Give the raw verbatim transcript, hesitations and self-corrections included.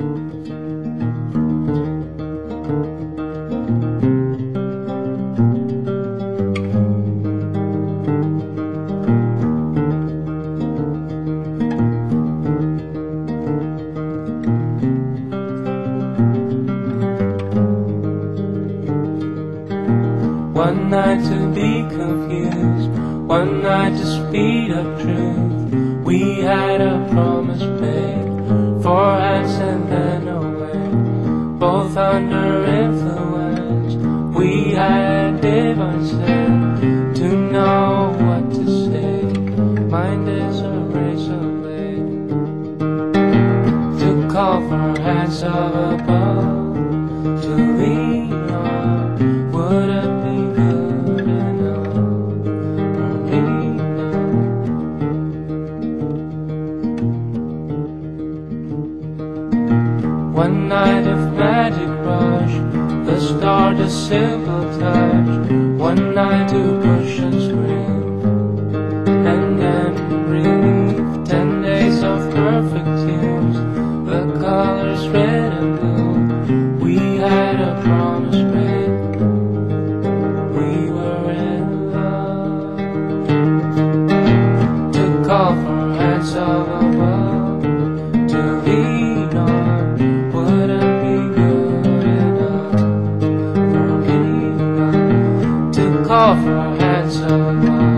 One night to be confused, one night to speed up truth. We had a promise made, four hands and then away, both under influence. We had divine sense to know what to say. Mind is a razor blade to call for hands of above, to lean on. Would it be good enough for me now? One night of magic rush, the start a simple touch. One night to push and scream, and then relief. Ten days of perfect tunes, the colors red and blue. We had a promise made. Call for hands of above, to lean on. Would it be good enough for me now? To call for hands of above.